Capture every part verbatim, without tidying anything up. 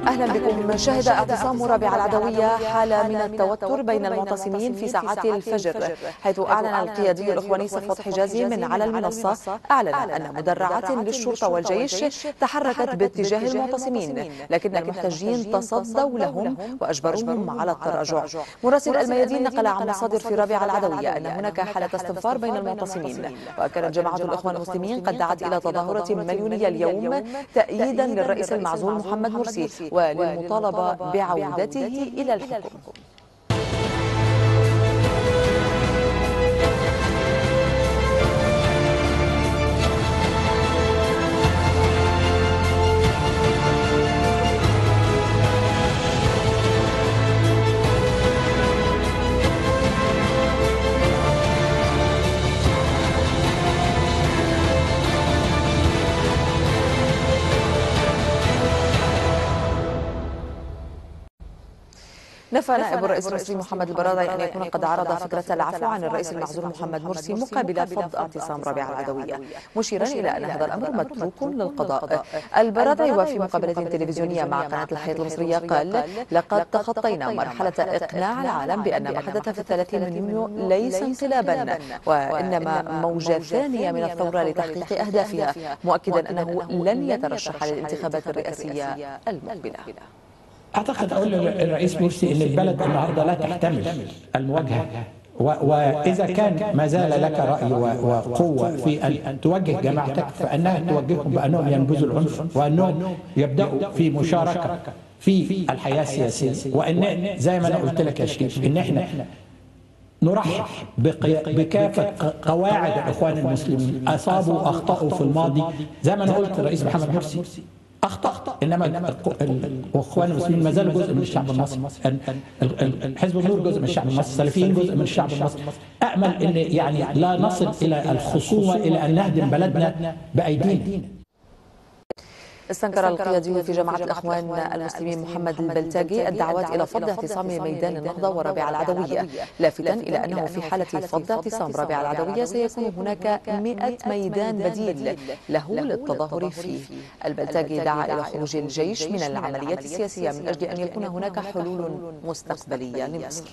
أهلا بكم. شهد اعتصام رابعة العدوية حالة من التوتر بين المعتصمين في ساعات الفجر، حيث أعلن القيادي الإخواني صفوت حجازي من على المنصة أعلن أن مدرعات للشرطة والجيش تحركت باتجاه المعتصمين، لكن المحتجين تصدوا لهم وأجبروهم على التراجع. مراسل الميادين نقل عن مصادر في رابعة العدوية أن هناك حالة استنفار بين المعتصمين، وكانت جماعة الإخوان المسلمين قد دعت إلى تظاهرة مليونية اليوم تأييدا للرئيس المعزول محمد مرسي وللمطالبة بعودته إلى الحكم. نفى نائب الرئيس المصري محمد البرادعي أن يكون قد عرض فكرة العفو عن الرئيس المعزول محمد مرسي مقابل فض اعتصام رابعة العدوية، مشيرا إلى أن هذا الأمر متروك للقضاء. البرادعي وفي مقابلة تلفزيونية مع قناة الحياة المصرية قال: لقد تخطينا مرحلة إقناع العالم بأن ما حدث في الثلاثين من يونيو ليس انقلابا، وإنما موجة ثانية من الثورة لتحقيق أهدافها، مؤكدا أنه لن يترشح للانتخابات الرئاسية المقبلة. أعتقد أقول للرئيس مرسي أن البلد النهارده لا تحتمل المواجهة، وإذا كان ما زال لك رأي وقوة في أن توجه جماعتك فإنها توجههم بأنهم ينبذوا العنف وأنهم يبدأوا في مشاركة في الحياة السياسية، وأن زي ما أنا قلت لك يا شريف إن إحنا نرحب بكافة قواعد الإخوان المسلمين أصابوا وأخطأوا في الماضي. زي ما أنا قلت الرئيس محمد مرسي أخطأ، إنما الإخوان المسلمين ما زالوا جزء من الشعب المصري، حزب النور جزء من الشعب المصري، السلفيين جزء من الشعب المصري. أأمل إن يعني لا نصل إلى الخصومة إلى أن نهدم بلدنا بأيدينا. استنكر القيادي في جماعة الإخوان المسلمين محمد البلتاجي الدعوات إلى فض اعتصام ميدان النهضة ورابعة العدوية، لافتا إلى أنه في حالة فض اعتصام رابعة العدوية سيكون هناك مئة ميدان بديل له للتظاهر فيه. البلتاجي دعا إلى خروج الجيش من العمليات السياسية من أجل أن يكون هناك حلول مستقبلية لمصر.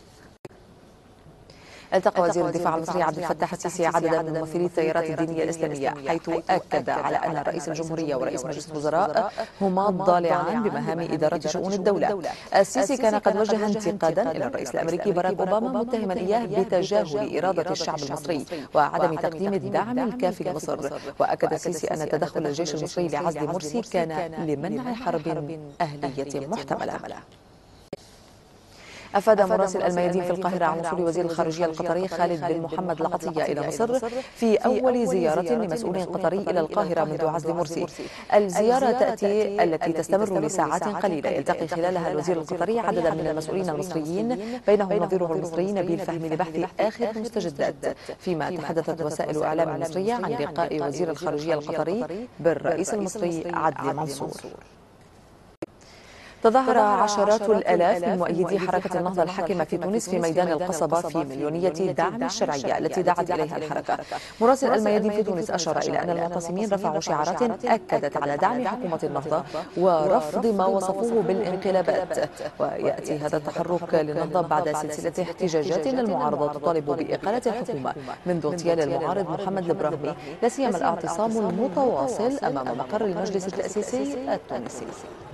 التقى وزير الدفاع المصري عبد الفتاح السيسي عددا من ممثلي التيارات الدينية الإسلامية، حيث أكد على أن رئيس الجمهورية ورئيس مجلس الوزراء هما الضالعان بمهام إدارة شؤون الدولة. السيسي كان قد وجه انتقادا إلى الرئيس الأمريكي باراك أوباما متهما إياه بتجاهل إرادة الشعب المصري وعدم تقديم الدعم الكافي لمصر. وأكد السيسي أن تدخل الجيش المصري لعزل مرسي كان لمنع حرب أهلية محتملة. أفاد مراسل الميادين في القاهرة عن وصول وزير الخارجية القطري خالد بن محمد العطية إلى مصر في أول زيارة لمسؤول قطري إلى القاهرة منذ عزل مرسي. الزيارة تأتي التي تستمر لساعات قليلة، يلتقي خلالها الوزير القطري عددا من المسؤولين المصريين بينهم نظيره المصري نبيل فهمي لبحث آخر المستجدات، فيما تحدثت وسائل الإعلام المصرية عن لقاء وزير الخارجية القطري بالرئيس المصري عدلي منصور. تظاهر عشرات الآلاف من مؤيدي حركة النهضة الحاكمة في تونس في ميدان القصبة في مليونية دعم الشرعية التي دعت إليها الحركة. مراسل الميادين في تونس أشار إلى أن المعتصمين رفعوا شعارات أكدت على دعم حكومة النهضة ورفض ما وصفوه بالانقلابات. ويأتي هذا التحرك للنهضة بعد سلسلة احتجاجات للمعارضة تطالب بإقالة الحكومة منذ اغتيال المعارض محمد البراهمي، لا سيما الاعتصام المتواصل أمام مقر المجلس التأسيسي التونسي.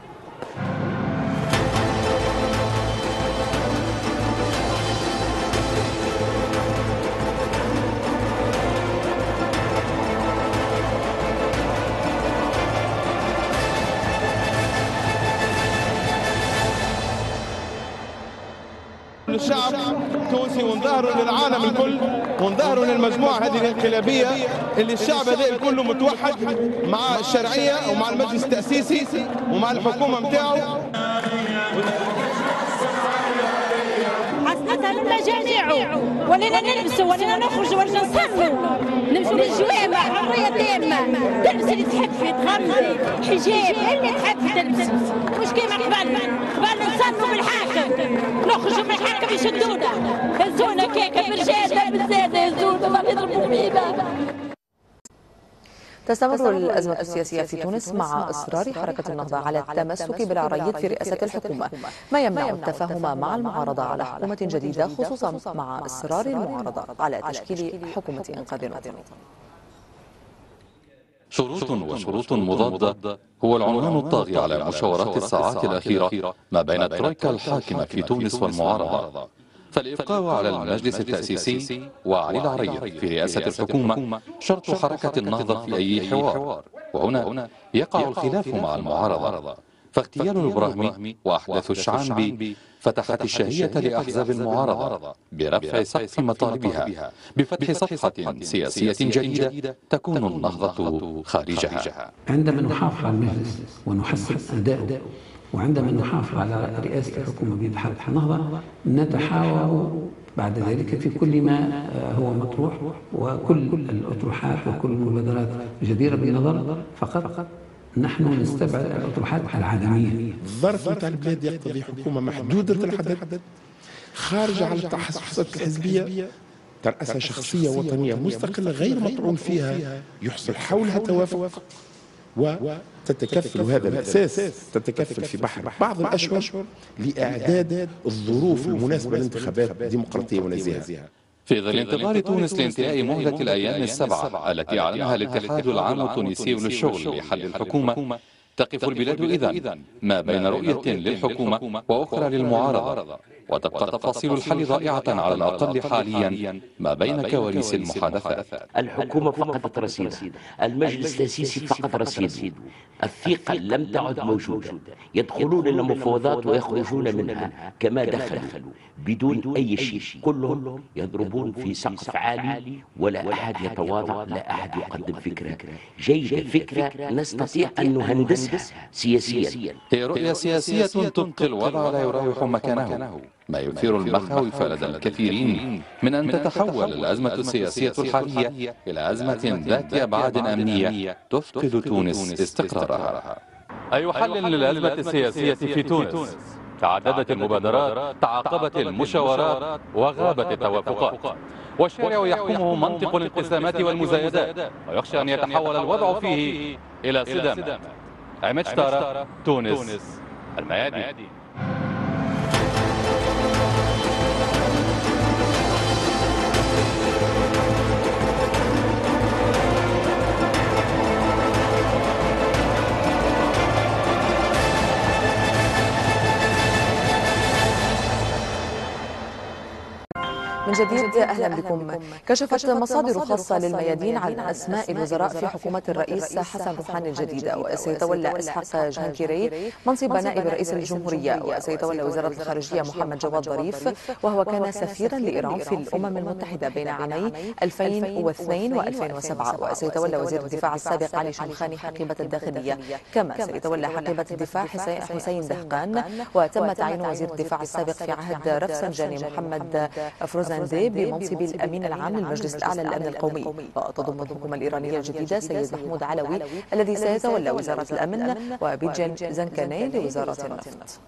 للشعب التونسي ونظهروا للعالم الكل ونظهروا للمجموعة هذه الانقلابية اللي الشعب هذا كله متوحد مع الشرعية ومع المجلس التأسيسي ومع الحكومة متاعه. حسنتها للمجاميع ولينا نلبسوا ولينا نخرجوا ولينا نصلوا نمشوا للجوامع حرية تامة، تلبس اللي تحبي تغمضي حجاب اللي تحبي تلبسي، مش كيما قبل قبل نصلوا بالحاكم نخرجوا من الحاكم يشدونا هزونا كيكه بالجاده بالزاده يهزونا ما يضربوا فينا. تستمر الأزمة السياسية في تونس مع إصرار حركة النهضة على التمسك بالعريض في رئاسة الحكومة، ما يمنع التفاهم مع المعارضة على حكومة جديدة، خصوصا مع إصرار المعارضة على تشكيل حكومة إنقاذ وطني. شروط وشروط مضادة هو العنوان الطاغي على مشاورات الساعات الأخيرة ما بين الترويكا الحاكمة في تونس والمعارضة. فالإبقاء على المجلس التأسيسي وعلي العريض في رئاسة الحكومة شرط حركة النهضة في أي حوار، وهنا يقع الخلاف مع المعارضة. فاغتيال البراهمي وأحداث الشعنبي فتحت الشهية لأحزاب المعارضة برفع سقف مطالبها بفتح صفحة سياسية جديدة تكون النهضة خارجها. عندما نحافظ على المجلس ونحسن أداؤه، وعندما نحافظ على رئاسة الحكومة بيد حركة النهضة، نتحاور بعد ذلك في كل ما هو مطروح، وكل الأطروحات وكل المبادرات جديرة بالنظر، فقط نحن نستبعد الأطروحات العدمية. الظرف نتاع البلاد يقتضي حكومة محدودة العدد خارجة على التحسسات الحزبية، ترأسها شخصية وطنية مستقلة غير مطعون فيها، يحصل حولها توافق، وتتكفل هذا الأساس تتكفل في بحر بعض الأشهر لإعداد الظروف المناسبة للانتخابات ديمقراطية ونزيهة. في ظل انتظار تونس لانتهاء مهلة الأيام السبعة التي أعلنها الاتحاد العام التونسي للشغل لحل الحكومة، تقف البلاد إذن ما بين رؤية للحكومة وأخرى للمعارضة، وتبقى تفاصيل الحل ضائعة على الأقل حاليا ما بين كواليس المحادثات. الحكومة فقدت رصيدها، المجلس التأسيسي فقد رصيده، الثقة لم تعد موجودة، يدخلون إلى مفاوضات ويخرجون منها كما دخلوا بدون أي شيء، كلهم يضربون في سقف عالي ولا أحد يتواضع، لا أحد يقدم فكرة جيدة، فكرة نستطيع أن نهندسها سياسيا. هي رؤية سياسية تبقي الوضع لا يريح مكانه، ما يثير المخاوف لدى الكثيرين من أن تتحول الأزمة السياسية الحالية إلى أزمة ذات أبعاد أمنية تفقد تونس استقرارها. أي حل للأزمة السياسية في تونس؟ تعددت المبادرات، تعاقبت المشاورات، وغابت التوافقات، والشارع يحكمه منطق الانقسامات والمزايدات، ويخشى أن يتحول الوضع فيه إلى صدام. عماد شتارة، تونس، الميادين. من جديد أهلا بكم. كشفت مصادر خاصة للميادين عن أسماء الوزراء في حكومة الرئيس حسن روحاني الجديدة، وسيتولى إسحاق جهانكيري منصب نائب رئيس الجمهورية، وسيتولى وزارة الخارجية محمد جواد ظريف، وهو كان سفيرا لإيران في الأمم المتحدة بين عامي ألفين واثنين وألفين وسبعة، وسيتولى وزير الدفاع السابق علي شمخاني حقيبة الداخلية، كما سيتولى حقيبة الدفاع حسين دهقان، وتم تعيين وزير الدفاع السابق في عهد رفسنجاني محمد فروزان بمنصب الأمين العام للمجلس الأعلى للأمن القومي. وتضم الحكومة الإيرانية الجديدة سيد محمود علوي الذي سيتولى وزارة الأمن، وبيجن زنكاني لوزارة النفط.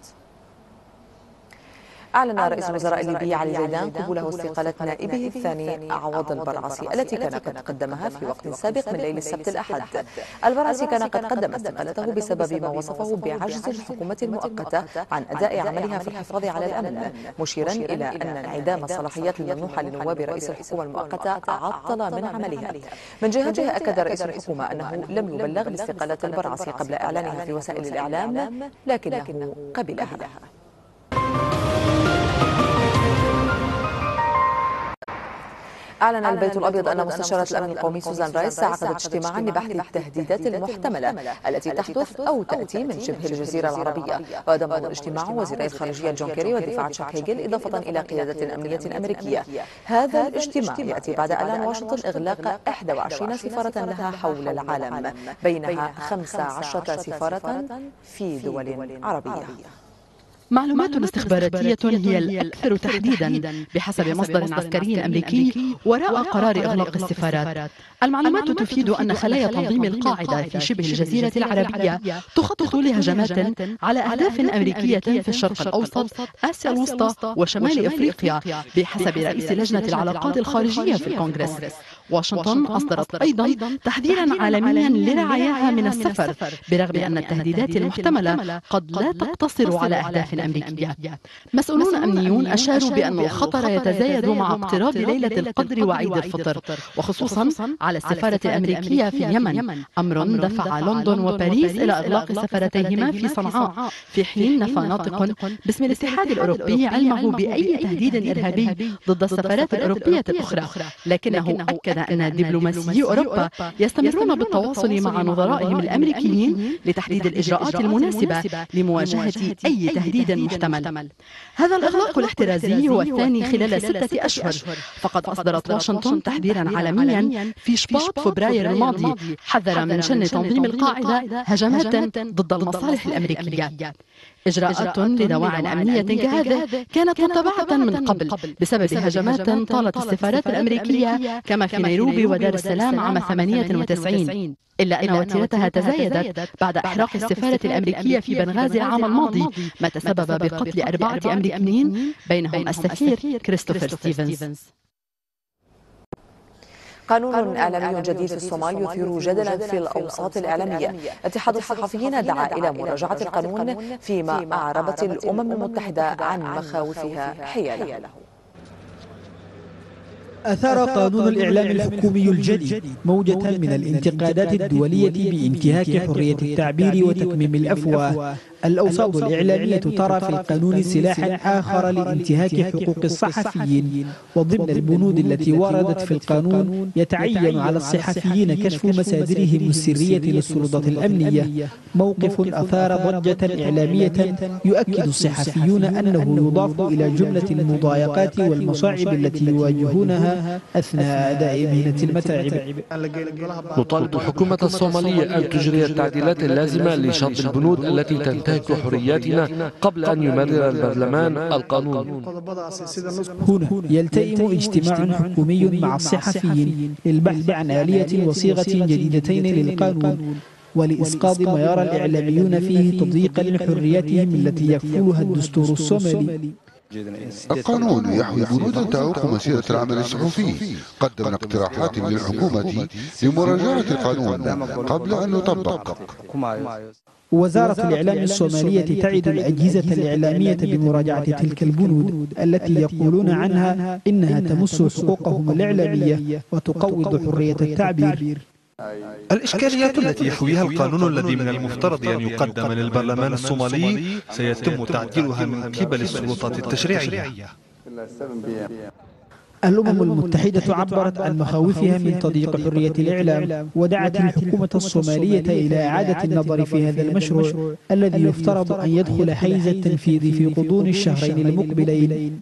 أعلن رئيس الوزراء الليبي علي زيدان قبوله استقالة نائبه الثاني عوض البرعسي التي كان قد قدمها في وقت سابق من ليل السبت الأحد. البرعسي كان قد قدم استقالته بسبب ما وصفه بعجز الحكومة المؤقتة عن أداء عملها في الحفاظ على الأمن، مشيرا إلى أن انعدام الصلاحيات الممنوحة لنواب رئيس الحكومة المؤقتة عطل من عملها. من جهته أكد رئيس الحكومة أنه لم يبلغ باستقالة البرعسي قبل إعلانها في وسائل الإعلام، لكنه قبلها. أعلن البيت الأبيض أن مستشارة الأمن القومي سوزان رايس عقدت اجتماعا لبحث التهديدات المحتملة التي تحدث أو تأتي من شبه الجزيرة العربية، وضم الاجتماع وزيري الخارجية جون كيري والدفاع تشاك هيجل، إضافة إلى قيادة أمنية أمريكية. هذا الاجتماع يأتي بعد إعلان واشنطن إغلاق إحدى وعشرين سفارة لها حول العالم، بينها خمس عشرة سفارة في دول عربية. معلومات استخباراتية هي الأكثر تحديدا بحسب مصدر عسكري أمريكي وراء قرار إغلاق السفارات. المعلومات تفيد أن خلايا تنظيم القاعدة في شبه الجزيرة العربية تخطط لهجمات على أهداف أمريكية في الشرق الأوسط، آسيا الوسطى وشمال أفريقيا بحسب رئيس لجنة العلاقات الخارجية في الكونغرس. واشنطن أصدرت أيضا تحذيرا عالميا لرعاياها من السفر، برغم أن التهديدات المحتملة قد لا تقتصر على أهداف أمريكية. مسؤولون أمنيون أشاروا بأن الخطر يتزايد مع اقتراب ليلة القدر وعيد الفطر، وخصوصا على السفارة الأمريكية في اليمن، أمر دفع لندن وباريس إلى إغلاق سفارتيهما في صنعاء، في حين نفى ناطق باسم الاتحاد الأوروبي علمه بأي تهديد إرهابي ضد السفارات الأوروبية الأخرى، لكنه أكد أن دبلوماسيي أوروبا يستمرون بالتواصل مع نظرائهم الأمريكيين لتحديد الإجراءات المناسبة لمواجهة أي تهديد محتمل. هذا الإغلاق الاحترازي هو الثاني خلال ستة أشهر، فقد أصدرت واشنطن تحذيرا عالميا في شباط فبراير الماضي حذر من شن تنظيم القاعدة هجمات ضد المصالح الأمريكية. إجراءات لدواع أمنية كهذه كانت متبعة من قبل بسبب هجمات طالت السفارات الأمريكية كما في نيروبي ودار السلام عام ثمانية وتسعين، إلا أن وتيرتها تزايدت بعد إحراق السفارة الأمريكية في بنغازي العام الماضي، ما تسبب بقتل أربعة أمريكيين بينهم السفير كريستوفر ستيفنز. قانون إعلامي جديد في الصومال يثير جدلا في الأوساط الإعلامية. اتحاد الصحفيين دعا إلى مراجعة القانون فيما أعربت الأمم المتحدة عن مخاوفها حياله. أثار قانون الإعلام الحكومي الجديد موجة من الانتقادات الدولية بانتهاك حرية التعبير وتكميم الأفواه. الأوساط الإعلامية ترى في القانون سلاحا آخر لانتهاك حقوق الصحفيين، وضمن البنود التي وردت في القانون يتعين على الصحفيين كشف مصادرهم السرية للسلطات الأمنية، موقف أثار ضجة إعلامية يؤكد الصحفيون أنه يضاف إلى جملة المضايقات والمصاعب التي يواجهونها أثناء أداء مهنة المتاعب. نطالب الحكومة الصومالية أن تجري التعديلات اللازمة لشرط البنود التي تنتهك حرياتنا قبل أن يمرر البرلمان القانون. هنا يلتئم اجتماع حكومي مع الصحفيين للبحث عن آلية وصيغة جديدتين للقانون، ولإسقاط ما يرى الإعلاميون فيه تضييقا لحرياتهم التي يكفلها الدستور الصومالي. القانون يحوي بنودا تعوق مسيرة العمل الصحفي. قدمنا اقتراحات للحكومة لمراجعة القانون قبل أن يطبق. وزارة الإعلام الصومالية تعد الأجهزة الإعلامية بمراجعة تلك البنود التي يقولون عنها إنها تمس حقوقهم الإعلامية وتقوض حرية التعبير. الإشكاليات التي يحويها القانون الذي من المفترض أن يقدم للبرلمان الصومالي سيتم تعديلها من قبل السلطات التشريعية. الأمم المتحدة عبرت عن مخاوفها من تضييق حرية الإعلام، ودعت الحكومة الصومالية إلى إعادة النظر في هذا المشروع الذي يفترض أن يدخل حيز التنفيذ في غضون الشهرين المقبلين.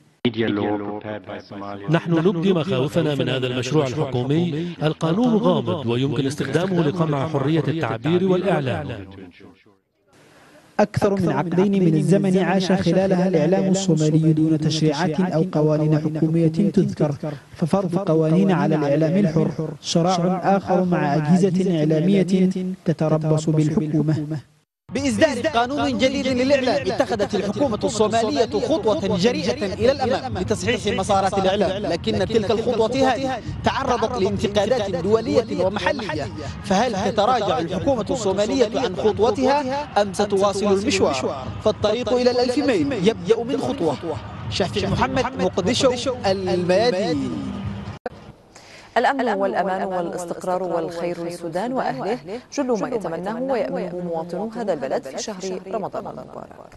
نحن نبدي مخاوفنا من هذا المشروع الحكومي. القانون غامض ويمكن استخدامه لقمع حرية التعبير والإعلام. أكثر من عقدين من الزمن عاش خلالها الإعلام الصومالي دون تشريعات أو قوانين حكومية تذكر، ففرض قوانين على الإعلام الحر صراع آخر مع أجهزة إعلامية تتربص بالحكومة. بإصدار قانون جديد للإعلام اتخذت الحكومة الصومالية خطوة جريئة إلى الأمام لتصحيح مسارات الإعلام، لكن تلك الخطوة هذه تعرضت لانتقادات دولية ومحلية، فهل تتراجع الحكومة الصومالية عن خطوتها أم ستواصل المشوار؟ فالطريق إلى الألف ميل يبدأ من خطوة. شافعي محمد، مقدشو، الميادين. الأمن والأمان والاستقرار والخير للسودان وأهله جل ما يتمناه ويأمله مواطنو هذا البلد في شهر رمضان المبارك.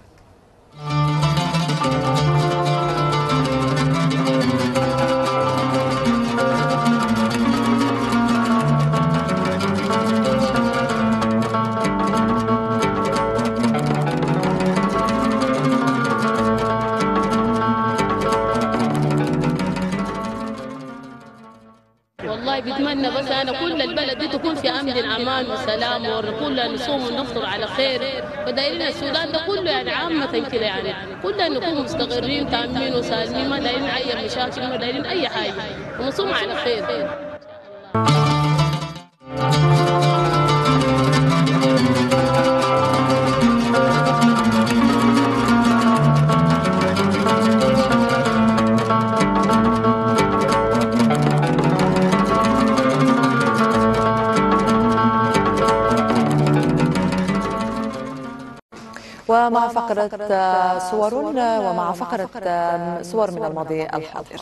والله بتمنى بس انا كل البلد دي تكون في امن امان وسلام، وكلنا نصوم ونفطر على خير، ودايرين السودان ده كله يعني عامه كده يعني كلنا نكون مستقرين تامين وسالمين، ما دايرين اي مشاكل، ما دايرين اي حاجه، ونصوم على خير. فقرة صور ومع فقرة صور من الماضي الحاضر.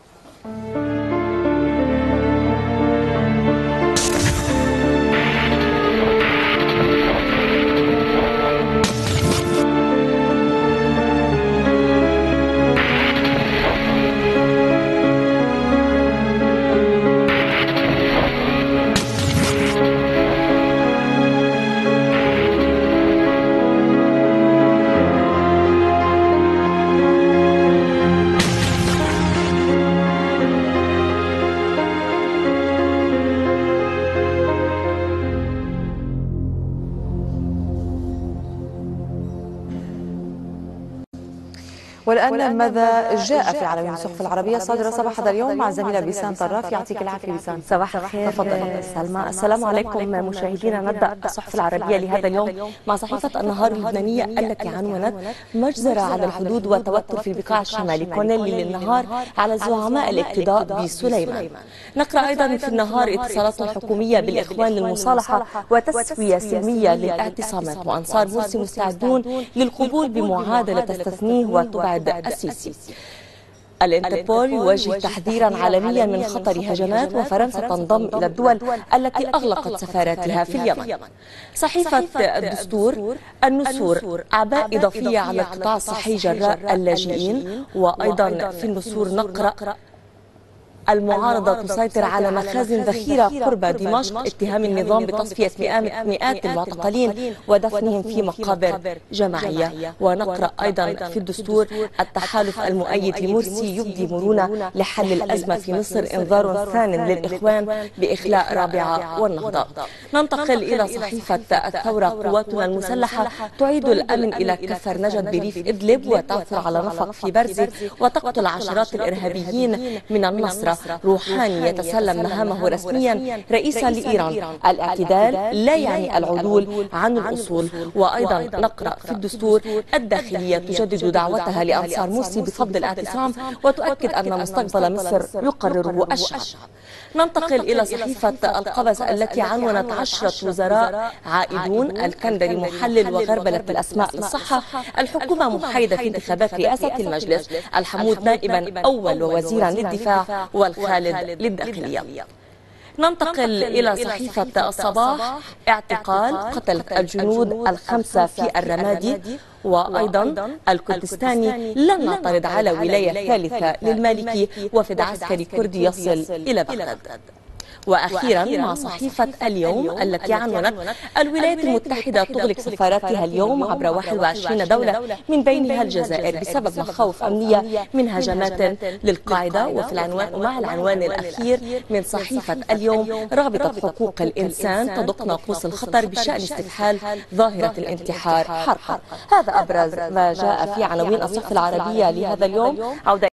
والآن ماذا جاء في عناوين الصحف العربية الصادرة صباح هذا اليوم مع زميلة بيسان طراف؟ يعطيك العافية بيسان. صباح الخير سلمى. السلام عليكم مشاهدينا. نبدأ الصحف العربية لهذا اليوم مع صحيفة النهار اللبنانية التي عنونت مجزرة على الحدود وتوتر في البقاع الشمالي، كونيلي للنهار على زعماء الاقتداء بسليمان. نقرأ أيضا في النهار اتصالات حكومية بالإخوان للمصالحة وتسوية سلمية للاعتصامات، وأنصار مرسي مستعدون للقبول بمعادلة تستثنيه وتبعد السيسي. الانتربول يوجه تحذيرا عالميا من خطر هجمات، وفرنسا تنضم إلى الدول التي أغلقت سفاراتها في اليمن. صحيفة الدستور النسور أعباء إضافية على القطاع الصحي جراء اللاجئين. وأيضا في النسور نقرأ المعارضة تسيطر على مخازن ذخيرة قرب دمشق، اتهام النظام بتصفية مئات المعتقلين ودفنهم في مقابر جماعية. ونقرأ أيضا في الدستور التحالف المؤيد لمرسي يبدي مرونة لحل الأزمة في مصر، انذار ثان للإخوان بإخلاء رابعة والنهضة. ننتقل إلى صحيفة الثورة. قواتنا المسلحة تعيد الأمن إلى كفر نجد بريف إدلب وتعثر على نفق في برزة وتقتل عشرات الإرهابيين من النصرة. روحاني يتسلم مهامه رسميا رئيسا لإيران. الاعتدال لا يعني العدول عن الأصول. وأيضا نقرأ في الدستور الداخلية تجدد دعوتها لأنصار مرسي بفضل الاعتصام وتؤكد أن مستقبل مصر يقرره الشعب. ننتقل إلى صحيفة القبس التي عنونت عشرة وزراء عائدون، الكندري محلل وغربلة الأسماء للصحة، الحكومة محايدة في انتخابات رئاسة المجلس، الحمود نائبا أول ووزيرا للدفاع والخالد للداخلية. ننتقل إلى صحيفة الصباح. اعتقال قتلة الجنود الخمسة في الرمادي. وأيضا الكردستاني لن نعترض على ولاية ثالثة للمالكي، وفد عسكري كردي يصل إلى بغداد. وأخيرا مع صحيفة اليوم التي عنونت الولايات المتحدة تغلق سفاراتها اليوم عبر واحد وعشرين دولة من بينها الجزائر بسبب مخاوف أمنية من هجمات للقاعدة. وفي العنوان ومع العنوان الأخير من صحيفة اليوم، رابطة حقوق الإنسان تدق ناقوس الخطر بشأن استفحال ظاهرة الانتحار حرقا. هذا أبرز ما جاء في عناوين الصحف العربية لهذا اليوم. عودة